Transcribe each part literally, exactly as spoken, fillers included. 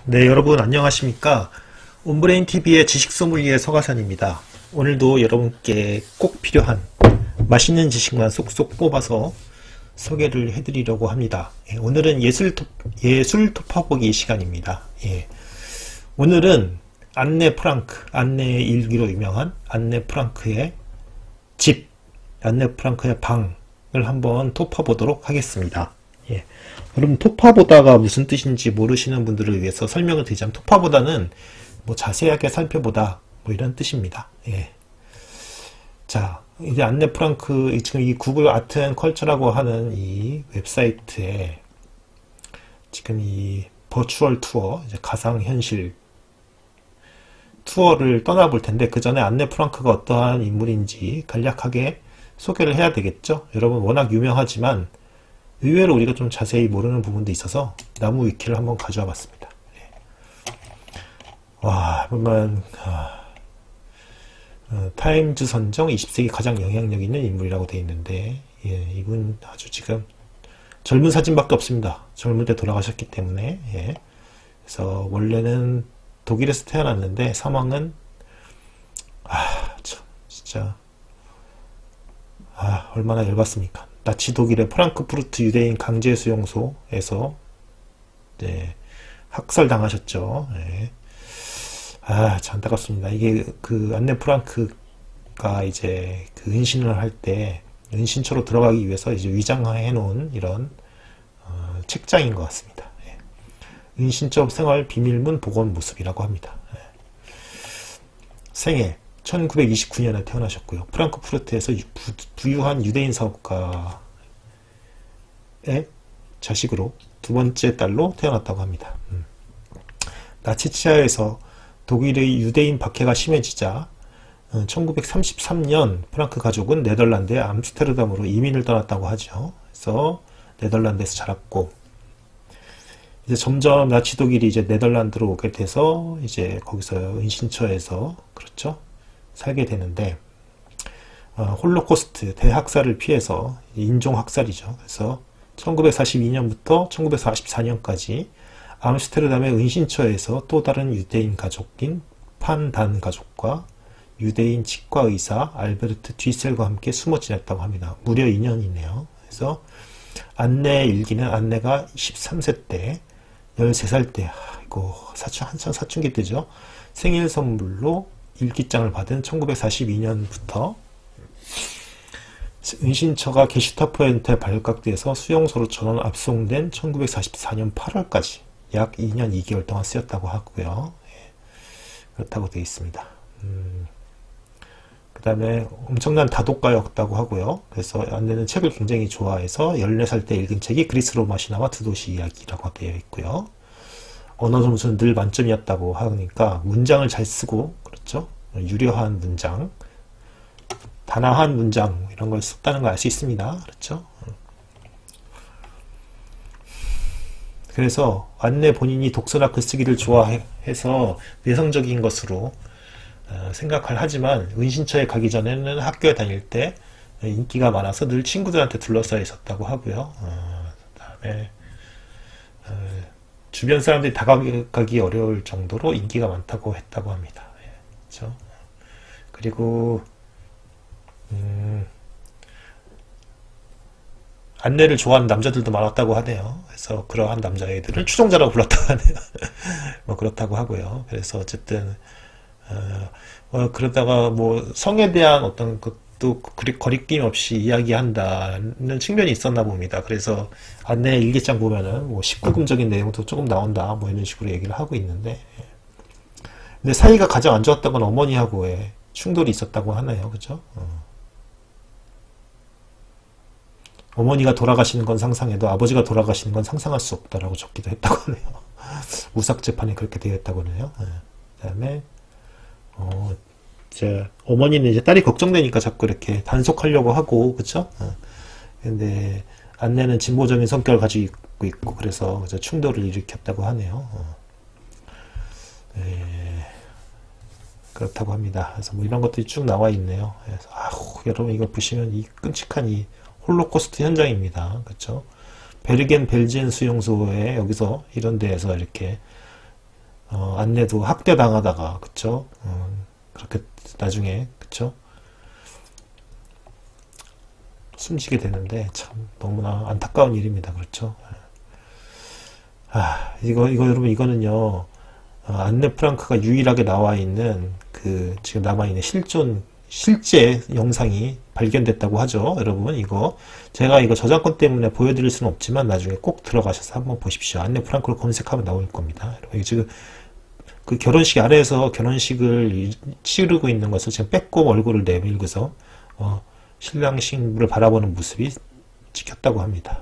네, 여러분 안녕하십니까? 온브레인티비의 지식소믈리에 서가산입니다. 오늘도 여러분께 꼭 필요한 맛있는 지식만 쏙쏙 뽑아서 소개를 해드리려고 합니다. 예, 오늘은 예술, 토, 예술 토파보기 시간입니다. 예, 오늘은 안네 프랑크, 안네의 일기로 유명한 안네 프랑크의 집, 안네 프랑크의 방을 한번 토파보도록 하겠습니다. 예. 여러분, 토파보다가 무슨 뜻인지 모르시는 분들을 위해서 설명을 드리자면, 토파보다는 뭐 자세하게 살펴보다 뭐 이런 뜻입니다. 예. 자, 이제 안네 프랑크, 지금 이 구글 아트 앤 컬처라고 하는 이 웹사이트에 지금 이 버추얼 투어, 이제 가상현실 투어를 떠나볼 텐데, 그 전에 안네 프랑크가 어떠한 인물인지 간략하게 소개를 해야 되겠죠. 여러분, 워낙 유명하지만 의외로 우리가 좀 자세히 모르는 부분도 있어서 나무 위키를 한번 가져와 봤습니다. 예. 와, 보면 아, 어, 타임즈 선정 이십 세기 가장 영향력 있는 인물이라고 되어 있는데, 예, 이분 아주 지금 젊은 사진밖에 없습니다. 젊을 때 돌아가셨기 때문에. 예. 그래서 원래는 독일에서 태어났는데 사망은 아, 참 진짜 아, 얼마나 열받습니까? 나치 독일의 프랑크푸르트 유대인 강제 수용소에서 네, 학살당하셨죠. 네. 아, 참 안타깝습니다. 이게 그 안네 프랑크가 이제 그 은신을 할 때 은신처로 들어가기 위해서 이제 위장해 놓은 이런 어, 책장인 것 같습니다. 네. 은신처 생활 비밀문 복원 모습이라고 합니다. 네. 생애 천구백이십구 년에 태어나셨고요. 프랑크푸르트에서 부유한 유대인 사업가의 자식으로 두 번째 딸로 태어났다고 합니다. 음. 나치치하에서 독일의 유대인 박해가 심해지자 천구백삼십삼 년 프랑크 가족은 네덜란드의 암스테르담으로 이민을 떠났다고 하죠. 그래서 네덜란드에서 자랐고, 이제 점점 나치 독일이 이제 네덜란드로 오게 돼서 이제 거기서 은신처에서 그렇죠. 살게 되는데, 어, 홀로코스트 대학살을 피해서 인종학살이죠. 그래서 천구백사십이 년부터 천구백사십사 년까지 암스테르담의 은신처에서 또 다른 유대인 가족인 판단 가족과 유대인 치과의사 알베르트 뒤셀과 함께 숨어 지냈다고 합니다. 무려 이 년이네요. 그래서 안네의 일기는 안네가 십삼 세 때, 열세 살 때, 아이고, 사춘, 한창 사춘기 때죠. 생일 선물로 일기장을 받은 천구백사십이 년부터 은신처가 게슈타포한테 발각돼서 수용소로 전원 압송된 천구백사십사 년 팔월까지 약 이 년 이 개월 동안 쓰였다고 하고요. 예, 그렇다고 되어 있습니다. 음, 그 다음에 엄청난 다독가였다고 하고요. 그래서 안네는 책을 굉장히 좋아해서 열네 살 때 읽은 책이 그리스 로마 신화와 두 도시 이야기라고 되어 있고요. 언어 점수는 늘 만점이었다고 하니까 문장을 잘 쓰고, 그렇죠? 유려한 문장, 단아한 문장, 이런 걸 썼다는 걸 알 수 있습니다. 그렇죠? 그래서 안네 본인이 독서나 글쓰기를 좋아해서 내성적인 것으로 생각을 하지만, 은신처에 가기 전에는 학교에 다닐 때 인기가 많아서 늘 친구들한테 둘러싸여 있었다고 하고요. 어, 그 다음에 어, 주변 사람들이 다가가기 어려울 정도로 인기가 많다고 했다고 합니다. 예, 그렇죠? 그리고 음, 안네를 좋아하는 남자들도 많았다고 하네요. 그래서 그러한 남자애들을 추종자라고 불렀다고 하네요. 뭐 그렇다고 하고요. 그래서 어쨌든 어, 어, 그러다가 뭐 성에 대한 어떤 것도 거리낌 없이 이야기한다는 측면이 있었나 봅니다. 그래서 안네 일기장 보면은 뭐 십구 금적인 내용도 조금 나온다, 뭐 이런 식으로 얘기를 하고 있는데, 근데 사이가 가장 안 좋았던 건 어머니하고의 충돌이 있었다고 하네요. 그죠? 어. 어머니가 돌아가시는 건 상상해도 아버지가 돌아가시는 건 상상할 수 없다라고 적기도 했다고 하네요. 우삭재판에 그렇게 되어 있다고 하네요. 네. 그 다음에 어, 이제 어머니는 이제 딸이 걱정되니까 자꾸 이렇게 단속하려고 하고, 그쵸? 어. 근데 안네는 진보적인 성격을 가지고 있고, 그래서 충돌을 일으켰다고 하네요. 어. 네. 그렇다고 합니다. 그래서 뭐 이런 것들이 쭉 나와 있네요. 그래서 아우, 여러분 이거 보시면 이 끔찍한 이 홀로코스트 현장입니다. 그렇죠? 베르겐 벨지엔 수용소에 여기서 이런 데에서 이렇게 어, 안내도 학대당하다가, 그쵸? 어, 그렇게 나중에, 그쵸? 숨지게 되는데, 참, 너무나 안타까운 일입니다. 그렇죠? 아, 이거, 이거, 여러분, 이거는요, 어, 안네 프랑크가 유일하게 나와 있는, 그, 지금 남아있는 실존, 실제 영상이 발견됐다고 하죠. 여러분, 이거. 제가 이거 저작권 때문에 보여드릴 수는 없지만, 나중에 꼭 들어가셔서 한번 보십시오. 안네 프랑크를 검색하면 나올 겁니다. 여러분, 지금, 그 결혼식 아래에서 결혼식을 치르고 있는 것을 지금 빼꼼 얼굴을 내밀고서 어, 신랑 신부를 바라보는 모습이 찍혔다고 합니다.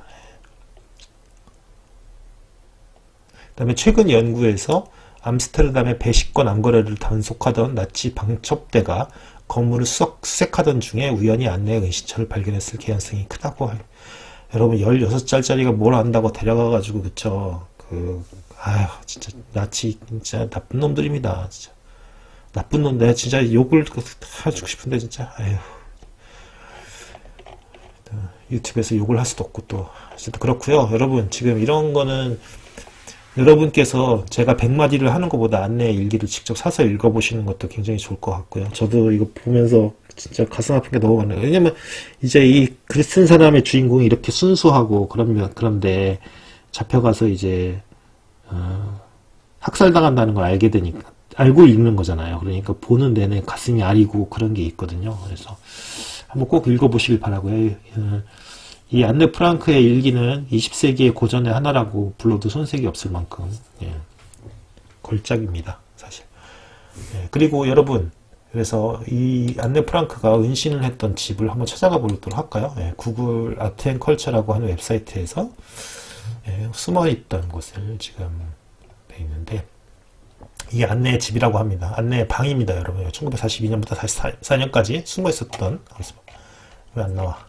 그 다음에 최근 연구에서 암스테르담의 배식권 암거래를 단속하던 나치 방첩대가 건물을 수색, 수색하던 중에 우연히 안내의 은신처를 발견했을 개연성이 크다고 할. 여러분 열여섯 살짜리가 뭘 안다고 데려가가지고 그쵸 그 아휴 진짜 나치 진짜 나쁜 놈들입니다. 진짜 나쁜 놈. 내가 진짜 욕을 해주고 싶은데 진짜 아휴 유튜브에서 욕을 할 수도 없고 또 어쨌든 그렇고요. 여러분 지금 이런 거는 여러분께서 제가 백마디를 하는 것보다 안내 일기를 직접 사서 읽어보시는 것도 굉장히 좋을 것 같고요. 저도 이거 보면서 진짜 가슴 아픈 게 너무 많아요. 왜냐면 이제 이 글 쓴 사람의 주인공이 이렇게 순수하고 그러면 그런데 잡혀가서 이제 어, 학살당한다는 걸 알게 되니까 알고 읽는 거잖아요. 그러니까 보는 내내 가슴이 아리고 그런 게 있거든요. 그래서 한번 꼭 읽어보시길 바라고요. 이 안네 프랑크의 일기는 이십 세기의 고전의 하나라고 불러도 손색이 없을 만큼 예, 걸작입니다. 사실. 예, 그리고 여러분 그래서 이 안네 프랑크가 은신을 했던 집을 한번 찾아가 보도록 할까요? 예, 구글 아트앤컬처라고 하는 웹사이트에서 예, 숨어있던 곳을 지금 돼 있는데 이게 안내의 집이라고 합니다. 안내의 방입니다. 여러분 천구백사십이 년부터 사십사 년까지 숨어있었던 왜 안 나와?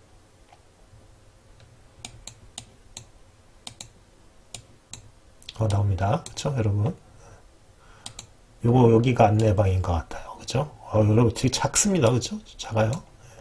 어, 나옵니다. 그쵸, 여러분? 요거, 여기가 안내방인 것 같아요. 그쵸? 어, 여러분 되게 작습니다. 그쵸? 작아요. 네.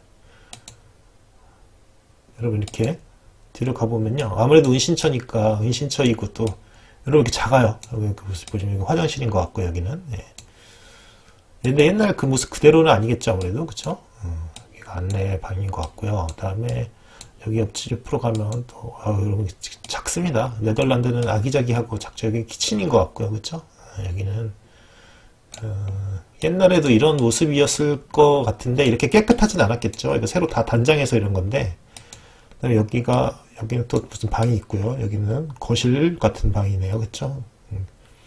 여러분, 이렇게 뒤로 가보면요. 아무래도 은신처니까, 은신처이고 또, 여러분 이렇게 작아요. 여러분 그 모습 보시면 이거 화장실인 것 같고, 여기는. 네. 근데 옛날 그 모습 그대로는 아니겠죠, 아무래도. 그쵸? 음, 여기가 안내방인 것 같고요. 그 다음에, 여기 옆집으로 가면 또 아, 여러분 작습니다. 네덜란드는 아기자기하고 작죠. 여기 키친인 것 같고요, 그렇죠? 아, 여기는 어, 옛날에도 이런 모습이었을 것 같은데 이렇게 깨끗하진 않았겠죠. 이거 새로 다 단장해서 이런 건데. 그다음에 여기가 여기는 또 무슨 방이 있고요. 여기는 거실 같은 방이네요, 그렇죠? 음,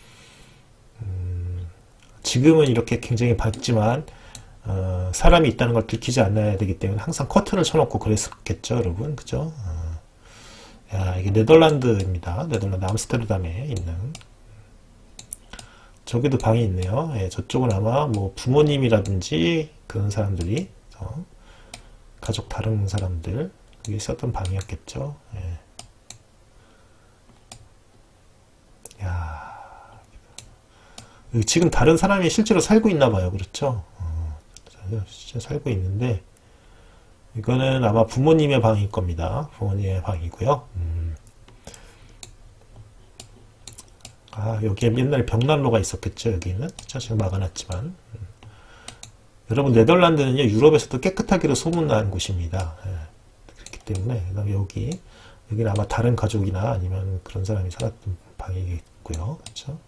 음, 지금은 이렇게 굉장히 밝지만. 어, 사람이 있다는 걸 들키지 않아야 되기 때문에 항상 커튼을 쳐놓고 그랬었겠죠, 여러분. 그죠? 어. 야, 이게 네덜란드입니다. 네덜란드 암스테르담에 있는. 저기도 방이 있네요. 예, 저쪽은 아마 뭐 부모님이라든지 그런 사람들이, 어, 가족 다른 사람들, 그게 있었던 방이었겠죠. 예. 야, 지금 다른 사람이 실제로 살고 있나 봐요. 그렇죠? 진짜 살고 있는데 이거는 아마 부모님의 방일 겁니다. 부모님의 방이고요. 음. 아 여기에 옛날에 벽난로가 있었겠죠. 여기는 지금 막아놨지만 음. 여러분 네덜란드는요 유럽에서도 깨끗하기로 소문난 곳입니다. 예. 그렇기 때문에 그다음에 여기 여기는 아마 다른 가족이나 아니면 그런 사람이 살았던 방이겠고요. 그렇죠?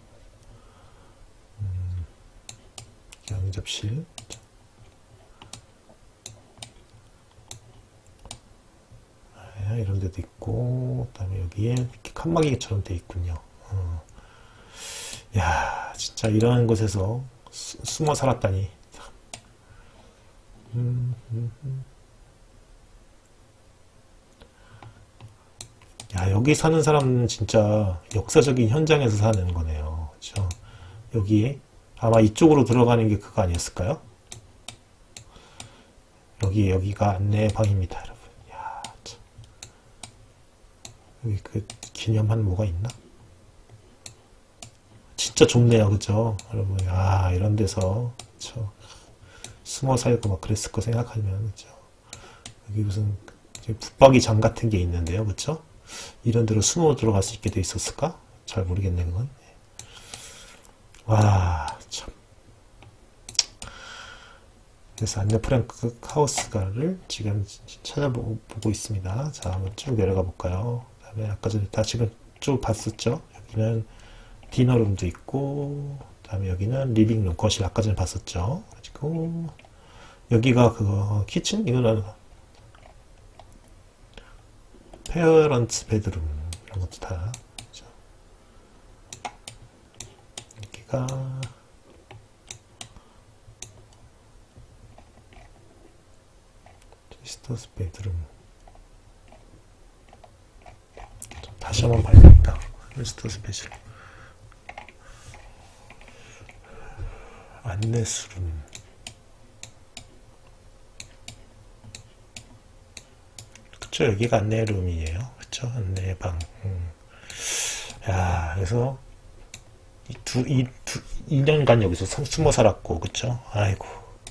음. 양접실. 이런 데도 있고, 그 다음에 여기에 이렇게 칸막이처럼 돼 있군요. 어. 야, 진짜 이런 곳에서 수, 숨어 살았다니. 음, 음, 음. 야, 여기 사는 사람은 진짜 역사적인 현장에서 사는 거네요. 그렇죠? 여기 아마 이쪽으로 들어가는 게 그거 아니었을까요? 여기 여기가 안내방입니다, 여러분. 여기 그 기념한 뭐가 있나? 진짜 좁네요, 그죠? 여러분, 아 이런 데서 그쵸? 숨어 살고 막 그랬을 거 생각하면 그죠? 여기 무슨 붙박이 장 같은 게 있는데요, 그쵸? 이런 데로 숨어 들어갈 수 있게 돼 있었을까? 잘 모르겠네, 그건. 와, 참. 그래서 안네 프랑크 하우스가를 지금 찾아보고 있습니다. 자, 한번 쭉 내려가 볼까요? 그 다음에 아까 전에 다 지금 쭉 봤었죠? 여기는 디너룸도 있고, 그 다음에 여기는 리빙룸, 거실 아까 전에 봤었죠? 그리고 여기가 그거 키친? 이거는 페어런츠 베드룸 이런 것도 다 그렇죠? 여기가 트위스터스 베드룸. 다시 한번 봐야겠다. 트위스터스 베드룸. 안내수룸. 그쵸, 여기가 안내룸이에요. 그쵸, 안내방. 음. 야, 그래서 이 두, 이 두, 이 년간 여기서 숨어 살았고, 그쵸? 아이고.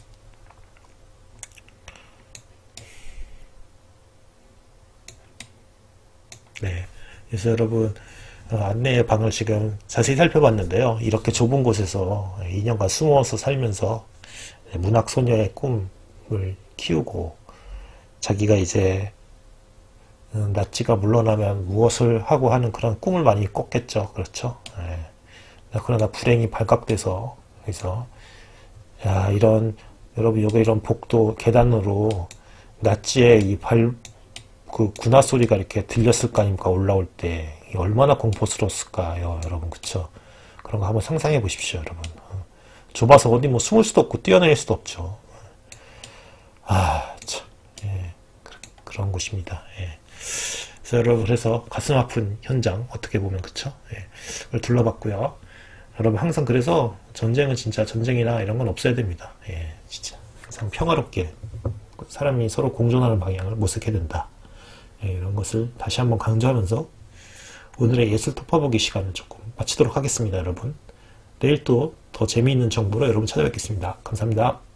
네. 그래서 여러분, 어, 안내의 방을 지금 자세히 살펴봤는데요. 이렇게 좁은 곳에서 이 년간 숨어서 살면서 문학 소녀의 꿈을 키우고 자기가 이제 낫지가 물러나면 무엇을 하고 하는 그런 꿈을 많이 꿨겠죠. 그렇죠. 네. 그러나 불행이 발각돼서 그래서 야, 이런 여러분 여기 이런 복도 계단으로 낫지의 이 발 그 군화 소리가 이렇게 들렸을 거 아닙니까? 올라올 때 얼마나 공포스러웠을까요, 여러분. 그쵸? 그런 거 한번 상상해 보십시오, 여러분. 좁아서 어디 뭐 숨을 수도 없고 뛰어내릴 수도 없죠. 아, 참, 예, 그런 곳입니다. 예. 그래서 여러분, 그래서 가슴 아픈 현장 어떻게 보면 그쵸? 예, 그걸 둘러봤고요. 여러분 항상 그래서 전쟁은 진짜 전쟁이나 이런 건 없어야 됩니다. 예, 진짜 항상 평화롭게 사람이 서로 공존하는 방향을 모색해야 된다. 예, 이런 것을 다시 한번 강조하면서 오늘의 예술 톱파보기 시간을 조금 마치도록 하겠습니다, 여러분. 내일 또 더 재미있는 정보로 여러분 찾아뵙겠습니다. 감사합니다.